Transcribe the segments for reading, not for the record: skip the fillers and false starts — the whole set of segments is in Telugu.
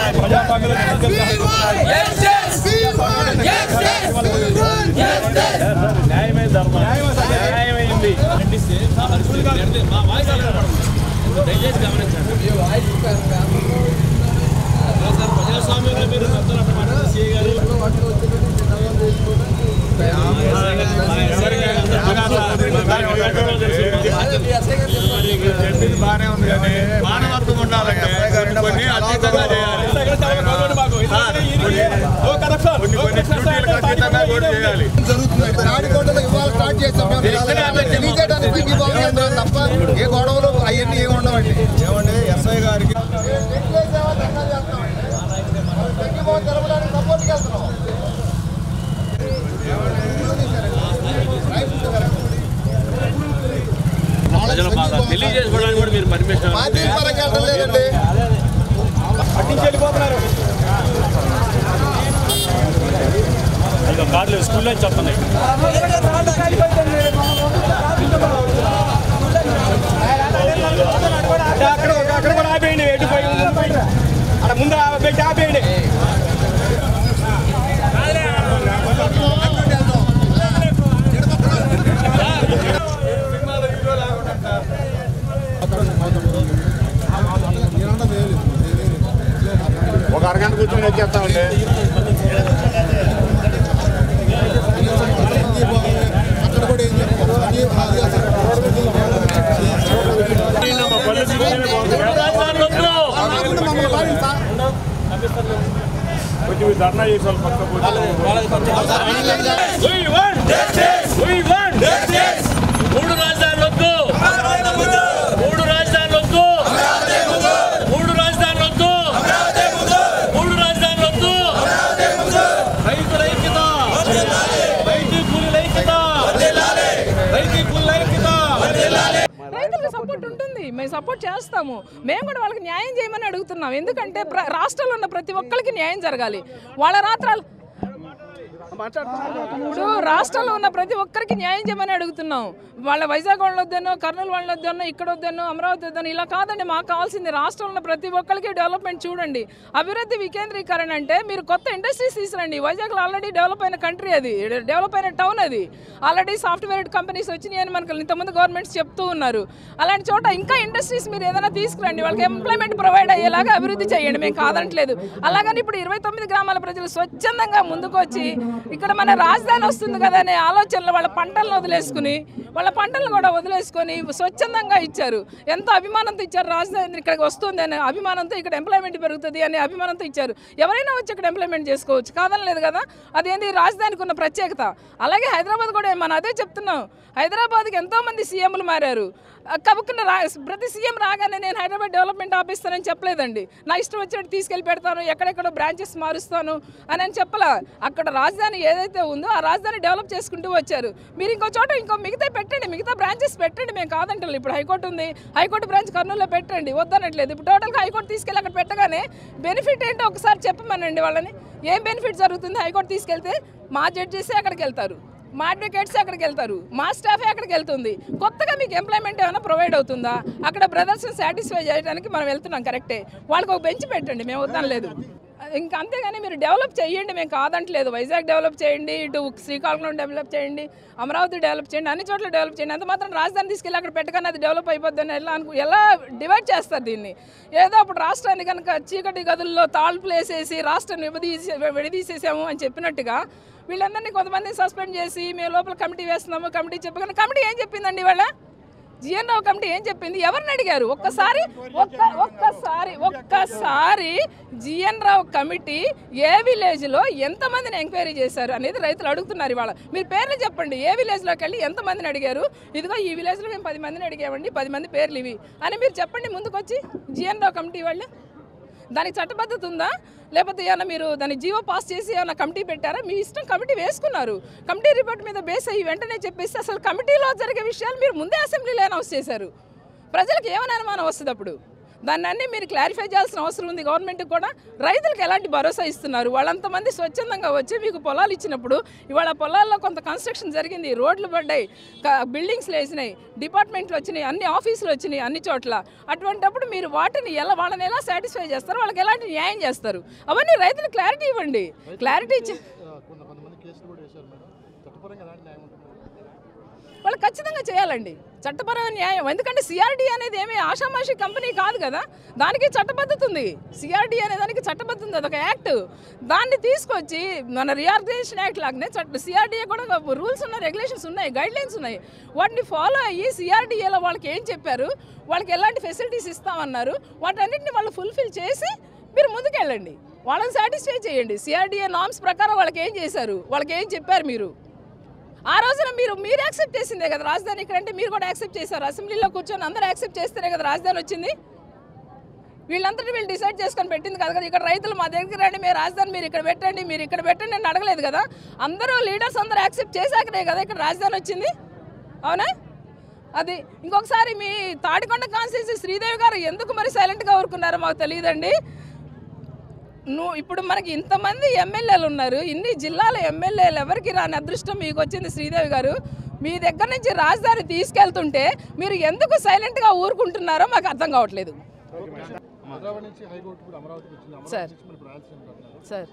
దయచేసి గమనించండి. ప్రజాస్వామ్యంలో మీరు సీఏ గారు చెప్పింది బాగానే ఉంది కానీ మానవత్వం ఉండాలంటే కొన్ని అతీతంగా చేయాలి, చేయాలి. నాడికోటలో ఇవాళ స్టార్ట్ చేస్తాం తప్ప ఏ గొడవలు అవన్నీ ఏమి ఉండవండి. ఏమండి ఎస్ఐ గారికి సపోర్ట్కి వెళ్తున్నాం. ప్రజలు బాగా తెలియజేసుకోవడానికి కూడా మీరు పర్మిషన్ లేదండి. పట్టించి వెళ్ళిపోతున్నారు. కార్లు స్కూల్లో చెప్తున్నాయి. అక్కడ కూడా ఆపేయండి, ఎటుపోయి అక్కడ ముందు పెట్టి ఆపేయండి. ఒక అరగంట కూర్చొని వచ్చేస్తామండి. కొంచెం ధర్నా చేసాలి పక్క మూడు రాజధానులు వద్దు, మూడు రాజధానులు వద్దు, మూడు రాజధానులు వద్దు, మూడు రాజధానులు వద్దు. రైతుల ఐక్యత, రైతు కూలీల ఐక్యత, రైతు కూలీల ఐక్యత. రైతులకు సపోర్ట్ ఉంటుంది, మేము సపోర్ట్ చేస్తాము. మేము కూడా వాళ్ళకి న్యాయం చేయమని అడుగుతున్నాం. ఎందుకంటే రాష్ట్రంలో ఉన్న ప్రతి ఒక్కరికి న్యాయం జరగాలి. వాళ్ళ రాత్రాలు ఇప్పుడు రాష్ట్రంలో ఉన్న ప్రతి ఒక్కరికి న్యాయం చేయమని అడుగుతున్నాం. వాళ్ళ వైజాగ్ వాళ్ళు వద్దనో, కర్నూలు వాళ్ళు వద్దనో, ఇక్కడ వద్దనో, అమరావతి వద్దనో ఇలా కాదండి. మాకు కావాల్సింది రాష్ట్రంలో ఉన్న ప్రతి ఒక్కరికి డెవలప్మెంట్ చూడండి. అభివృద్ధి వికేంద్రీకరణ అంటే మీరు కొత్త ఇండస్ట్రీస్ తీసుకురండి. వైజాగ్లో ఆల్రెడీ డెవలప్ అయిన కంట్రీ, అది డెవలప్ అయిన టౌన్, అది ఆల్రెడీ సాఫ్ట్వేర్ కంపెనీస్ వచ్చినాయి అని మనకు ఇంతకుముందు గవర్నమెంట్స్ చెప్తూ ఉన్నారు. అలాంటి చోట ఇంకా ఇండస్ట్రీస్ మీరు ఏదైనా తీసుకురండి, వాళ్ళకి ఎంప్లాయ్మెంట్ ప్రొవైడ్ అయ్యేలాగా అభివృద్ధి చేయండి. మేము కాదంటలేదు. అలాగని ఇప్పుడు 29 గ్రామాల ప్రజలు స్వచ్ఛందంగా ముందుకు వచ్చి ఇక్కడ మన రాజధాని వస్తుంది కదా అనే ఆలోచనలో వాళ్ళ పంటలను వదిలేసుకుని, వాళ్ళ పంటలను కూడా వదిలేసుకొని స్వచ్ఛందంగా ఇచ్చారు. ఎంతో అభిమానంతో ఇచ్చారు. రాజధాని ఇక్కడికి వస్తుంది అనే అభిమానంతో, ఇక్కడ ఎంప్లాయ్మెంట్ పెరుగుతుంది అనే అభిమానంతో ఇచ్చారు. ఎవరైనా వచ్చి ఇక్కడ ఎంప్లాయ్మెంట్ చేసుకోవచ్చు, కాదనలేదు కదా. అదేంటి రాజధానికి ఉన్న ప్రత్యేకత. అలాగే హైదరాబాద్ కూడా మనం అదే చెప్తున్నాం. హైదరాబాద్కి ఎంతోమంది సీఎంలు మారారు. కబుక్కున్న ప్రతి సీఎం రాగానే నేను హైదరాబాద్ డెవలప్మెంట్ ఆపిస్తానని చెప్పలేదండి. నా ఇష్టం వచ్చినట్టు తీసుకెళ్ళి పెడతాను, ఎక్కడెక్కడో బ్రాంచెస్ మారుస్తాను అని చెప్పలా. అక్కడ రాజధాని ఏదైతే ఉందో ఆ రాజధాని డెవలప్ చేసుకుంటూ వచ్చారు. మీరు ఇంకో చోట ఇంకో మిగతా పెట్టండి, మిగతా బ్రాంచెస్ పెట్టండి, మేము కాదంటారు. ఇప్పుడు హైకోర్టు ఉంది, హైకోర్టు బ్రాంచ్ కర్నూలులో పెట్టండి, వద్దనట్లేదు. ఇప్పుడు టోటల్గా హైకోర్టు తీసుకెళ్ళి అక్కడ పెట్టగానే బెనిఫిట్ ఏంటో ఒకసారి చెప్పమనండి వాళ్ళని. ఏం బెనిఫిట్ జరుగుతుంది? హైకోర్టు తీసుకెళ్తే మా జడ్జెసే అక్కడికి వెళ్తారు, మా అడ్వకేట్స్ అక్కడికి వెళ్తారు, మా స్టాఫే అక్కడికి వెళ్తుంది. కొత్తగా మీకు ఎంప్లాయ్మెంట్ ఏమైనా ప్రొవైడ్ అవుతుందా? అక్కడ బ్రదర్స్ని సాటిస్ఫై చేయడానికి మనం వెళ్తున్నాం, కరెక్టే. వాళ్ళకి ఒక బెంచ్ పెట్టండి, మేము వద్దనలేదు. ఇంకా అంతేగాని మీరు డెవలప్ చేయండి, మేము కాదంటలేదు. వైజాగ్ డెవలప్ చేయండి, ఇటు శ్రీకాకుళం డెవలప్ చేయండి, అమరావతి డెవలప్ చేయండి, అన్ని చోట్ల డెవలప్ చేయండి. అంత మాత్రం రాజధాని తీసుకెళ్ళి అక్కడ పెట్టగానే అది డెవలప్ అయిపోద్దని ఎలా డివైడ్ చేస్తారు దీన్ని? ఏదో అప్పుడు రాష్ట్రాన్ని కనుక చీకటి గదుల్లో తాళుపులు వేసేసి రాష్ట్రాన్ని విడదీసేసాము అని చెప్పినట్టుగా వీళ్ళందరినీ కొంతమందిని సస్పెండ్ చేసి మేము లోపల కమిటీ వేస్తున్నాము, కమిటీ చెప్పగానే కమిటీ ఏం చెప్పిందండి? వాళ్ళ జీఎన్ రావు కమిటీ ఏం చెప్పింది? ఎవరిని అడిగారు? ఒక్కసారి జీఎన్ రావు కమిటీ ఏ విలేజ్లో ఎంతమందిని ఎంక్వైరీ చేశారు అనేది రైతులు అడుగుతున్నారు. ఇవాళ మీరు పేర్లు చెప్పండి. ఏ విలేజ్లోకి వెళ్ళి ఎంతమందిని అడిగారు? ఇదిగో ఈ విలేజ్లో మేము 10 మందిని అడిగామండి, 10 మంది పేర్లు ఇవి అని మీరు చెప్పండి ముందుకొచ్చి. జీఎన్ రావు కమిటీ వాళ్ళు దానికి చట్టబద్ధత ఉందా? లేకపోతే ఏమైనా మీరు దాన్ని జీవో పాస్ చేసి ఏమైనా కమిటీ పెట్టారా? మీ ఇష్టం, కమిటీ వేసుకున్నారు. కమిటీ రిపోర్ట్ మీద బేస్ అయ్యి వెంటనే చెప్పేసి అసలు కమిటీలో జరిగే విషయాలు మీరు ముందే అసెంబ్లీలో అనౌన్స్ చేశారు. ప్రజలకు ఏమైనా అనుమానం వస్తుంది అప్పుడు? దాన్ని అన్నీ మీరు క్లారిఫై చేయాల్సిన అవసరం ఉంది గవర్నమెంట్కి కూడా. రైతులకు ఎలాంటి భరోసా ఇస్తున్నారు? వాళ్ళంతమంది స్వచ్ఛందంగా వచ్చి మీకు పొలాలు ఇచ్చినప్పుడు ఇవాళ పొలాల్లో కొంత కన్స్ట్రక్షన్ జరిగింది, రోడ్లు పడ్డాయి, బిల్డింగ్స్లు వేసినాయి, డిపార్ట్మెంట్లు వచ్చినాయి, అన్ని ఆఫీసులు వచ్చినాయి అన్ని చోట్ల. అటువంటిప్పుడు మీరు వాటిని వాళ్ళని ఎలా సాటిస్ఫై చేస్తారు? వాళ్ళకి ఎలాంటి న్యాయం చేస్తారు? అవన్నీ రైతులకు క్లారిటీ ఇవ్వండి. క్లారిటీ ఇచ్చి వాళ్ళు ఖచ్చితంగా చేయాలండి చట్టపరమైన న్యాయం. ఎందుకంటే సిఆర్డీ అనేది ఏమీ ఆషామాషి కంపెనీ కాదు కదా, దానికి చట్టబద్ధత ఉంది. సిఆర్డీ అనే దానికి చట్టబద్ధత ఉంది, అదొక యాక్ట్. దాన్ని తీసుకొచ్చి మన రీఆర్గనైజేషన్ యాక్ట్ లాగానే సిఆర్డీఏ కూడా రూల్స్ ఉన్నాయి, రెగ్యులేషన్స్ ఉన్నాయి, గైడ్లైన్స్ ఉన్నాయి. వాటిని ఫాలో అయ్యి సిఆర్డీఏలో వాళ్ళకి ఏం చెప్పారు, వాళ్ళకి ఎలాంటి ఫెసిలిటీస్ ఇస్తామన్నారు, వాటన్నిటిని వాళ్ళు ఫుల్ఫిల్ చేసి మీరు ముందుకెళ్ళండి. వాళ్ళని సాటిస్ఫై చేయండి. సిఆర్డీఏ నామ్స్ ప్రకారం వాళ్ళకి ఏం చేశారు, వాళ్ళకి ఏం చెప్పారు మీరు ఆ రోజున మీరు యాక్సెప్ట్ చేసిందే కదా రాజధాని ఇక్కడ అంటే. మీరు కూడా యాక్సెప్ట్ చేశారు. అసెంబ్లీలో కూర్చొని అందరూ యాక్సెప్ట్ చేస్తేనే కదా రాజధాని వచ్చింది. వీళ్ళంతటి వీళ్ళు డిసైడ్ చేసుకొని పెట్టింది కదా. ఇక్కడ రైతులు మా దగ్గర రండి, మీరు రాజధాని మీరు ఇక్కడ పెట్టండి అని అడగలేదు కదా. అందరూ లీడర్స్ అందరూ యాక్సెప్ట్ చేశాకనే కదా ఇక్కడ రాజధాని వచ్చింది. అవునా? అది ఇంకొకసారి మీ తాడికొండ కాన్స్టిట్యూన్సీ శ్రీదేవి గారు ఎందుకు మరి సైలెంట్గా ఊరుకున్నారో మాకు తెలియదండి. ఇప్పుడు మనకి ఇంతమంది ఎమ్మెల్యేలు ఉన్నారు, ఇన్ని జిల్లాల ఎమ్మెల్యేలు ఎవరికి రాని అదృష్టం మీకు వచ్చింది శ్రీదేవి గారు. మీ దగ్గర నుంచి రాజధాని తీసుకెళ్తుంటే మీరు ఎందుకు సైలెంట్గా ఊరుకుంటున్నారో మాకు అర్థం కావట్లేదు. సార్ సార్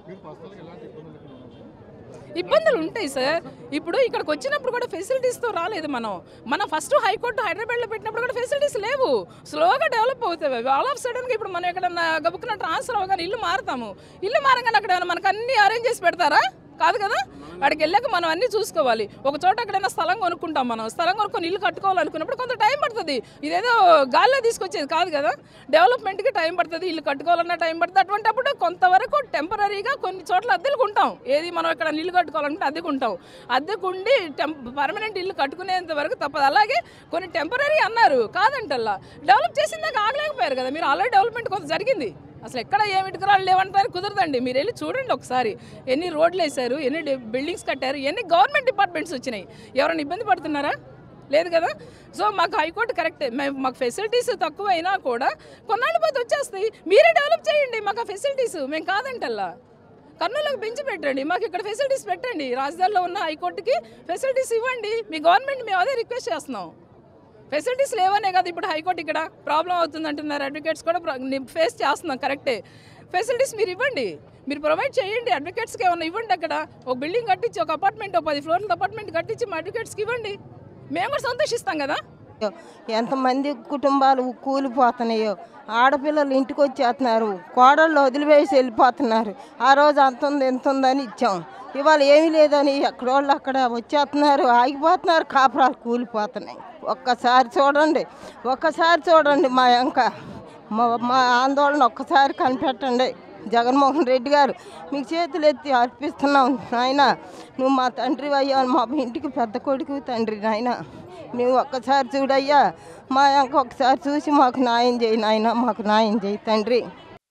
ఇబ్బందులు ఉంటాయి సార్. ఇప్పుడు ఇక్కడికి వచ్చినప్పుడు కూడా ఫెసిలిటీస్తో రాలేదు. మనం ఫస్ట్ హైకోర్టు హైదరాబాద్లో పెట్టినప్పుడు కూడా ఫెసిలిటీస్ లేవు, స్లోగా డెవలప్ అవుతాయి. ఆల్ ఆఫ్ సడన్గా ఇప్పుడు మనం ఎక్కడన్నా గబుక్కున ట్రాన్స్ఫర్ అవ్వగానే ఇల్లు మారుతాము. ఇల్లు మారగానే అక్కడ మనకు అన్నీ అరేంజ్ చేసి పెడతారా? కాదు కదా. అక్కడికి వెళ్ళాక మనం అన్నీ చూసుకోవాలి. ఒక చోట ఎక్కడైనా స్థలం కొనుక్కుంటాం, మనం స్థలం కొనుక్కొని ఇల్లు కట్టుకోవాలనుకున్నప్పుడు కొంత టైం పడుతుంది. ఇదేదో గాల్లో తీసుకొచ్చేది కాదు కదా. డెవలప్మెంట్కి టైం పడుతుంది, ఇల్లు కట్టుకోవాలన్నా టైం పడుతుంది. అటువంటిప్పుడు కొంతవరకు టెంపరీగా కొన్ని చోట్ల అద్దెలుకుంటాం. ఏది మనం ఇక్కడ ఇల్లు కట్టుకోవాలంటే అద్దెకుంటాం. అద్దెకుండి పర్మనెంట్ ఇల్లు కట్టుకునేంత వరకు తప్పదు. అలాగే కొన్ని టెంపరీ అన్నారు, కాదంటల్లా డెవలప్ చేసిందాక ఆగలేకపోయారు కదా మీరు. ఆల్రెడీ డెవలప్మెంట్ కొంత జరిగింది. అసలు ఎక్కడ ఏమి ఇటుకరాలు లేవంటారు, కుదరదండి. మీరు వెళ్ళి చూడండి ఒకసారి. ఎన్ని రోడ్లు వేశారు, ఎన్ని బిల్డింగ్స్ కట్టారు, ఎన్ని గవర్నమెంట్ డిపార్ట్మెంట్స్ వచ్చినాయి. ఎవరైనా ఇబ్బంది పడుతున్నారా? లేదు కదా. సో మాకు హైకోర్టు కరెక్టే. మాకు ఫెసిలిటీస్ తక్కువైనా కూడా కొన్నాళ్ళ పోతే వచ్చేస్తాయి. మీరే డెవలప్ చేయండి మాకు ఆ ఫెసిలిటీస్. మేము కాదంటల్లా. కర్నూలుకి పెంచి పెట్టండి, మాకు ఇక్కడ ఫెసిలిటీస్ పెట్టండి. రాజధానిలో ఉన్న హైకోర్టుకి ఫెసిలిటీస్ ఇవ్వండి. మీ గవర్నమెంట్ మేము అదే రిక్వెస్ట్ చేస్తున్నాం. ఫెసిలిటీస్ లేవనే కదా ఇప్పుడు హైకోర్టు ఇక్కడ ప్రాబ్లం అవుతుంది అంటున్నారు. అడ్వకేట్స్ కూడా ఫేస్ చేస్తున్నాం, కరెక్టే. ఫెసిలిటీస్ మీరు ఇవ్వండి, మీరు ప్రొవైడ్ చేయండి. అడ్వకేట్స్కి ఏమైనా ఇవ్వండి. అక్కడ ఒక బిల్డింగ్ కట్టించి, ఒక అపార్ట్మెంట్, 10 ఫ్లోర్ల అపార్ట్మెంట్ కట్టించి మా అడ్వకేట్స్కి ఇవ్వండి. మేము కూడా సంతోషిస్తాం కదా. ఎంతమంది కుటుంబాలు కూలిపోతున్నాయో, ఆడపిల్లలు ఇంటికి వచ్చేస్తున్నారు, కోడళ్ళు వదిలివేసి వెళ్ళిపోతున్నారు. ఆ రోజు అంత ఉంది ఎంత ఉందని ఇచ్చాం, ఇవాళ ఏమీ లేదని ఎక్కడోళ్ళు అక్కడ వచ్చేస్తున్నారు, ఆగిపోతున్నారు, కాపురాలు కూలిపోతున్నాయి. ఒక్కసారి చూడండి మా మా ఆందోళన ఒక్కసారి కనిపెట్టండి. జగన్మోహన్ రెడ్డి గారు మీకు చేతులు ఎత్తి అర్పిస్తున్నాం నాయన. నువ్వు మా తండ్రి అయ్యా, మా ఇంటికి పెద్ద కొడుకు తండ్రి నాయన. నువ్వు ఒక్కసారి చూడయ్యా, మా ఒకసారి చూసి మాకు న్యాయం చేయి నాయన, మాకు న్యాయం చేయి తండ్రి.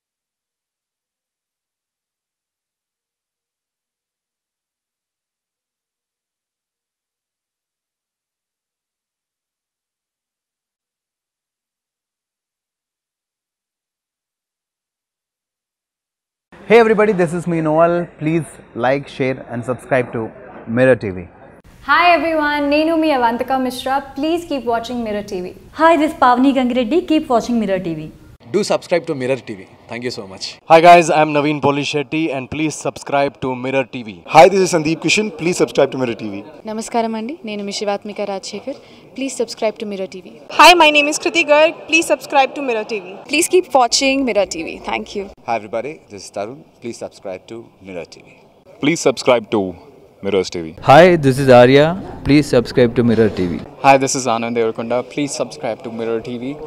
Hey everybody, this is me Noel. Please like, share and subscribe to Mirror TV. Hi everyone, Nenu mi Avantika Mishra. Please keep watching Mirror TV. Hi, this is Pavni Gangireddy. Keep watching Mirror TV. Do subscribe to Mirror TV. Thank you so much. Hi guys, I am Naveen Polishetty and please subscribe to Mirror TV. Hi, this is Sandeep Kishan. Please subscribe to Mirror TV. Namaskaram andi, nenu mi Shivatmika Rajshekhar. Please subscribe to Mirror TV. Hi, my name is Kriti Garg. Please subscribe to Mirror TV. Please keep watching Mirror TV. Thank you. Hi everybody, this is Tarun. Please subscribe to Mirror TV. Please subscribe to Mirror TV. Hi, this is Arya. Please subscribe to Mirror TV. Hi, this is Anand Devarakonda. Please subscribe to Mirror TV.